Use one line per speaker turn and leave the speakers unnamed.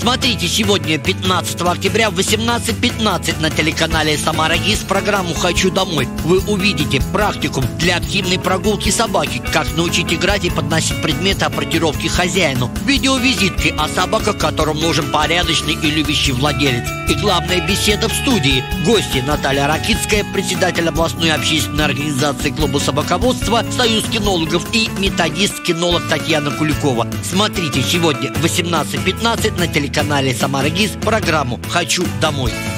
Смотрите сегодня, 15 октября в 18:15 на телеканале «Самара ГИС» программу «Хочу домой». Вы увидите практикум для активной прогулки собаки, как научить играть и подносить предметы аппортировки хозяину, видеовизитки о собаках, которым нужен порядочный и любящий владелец. И главная беседа в студии. Гости: Наталья Ракитская, председатель областной общественной организации клуба собаководства «Союз кинологов», и методист-кинолог Татьяна Куликова. Смотрите сегодня в 18:15 на телеканале «Самара ГИС» программу «Хочу домой».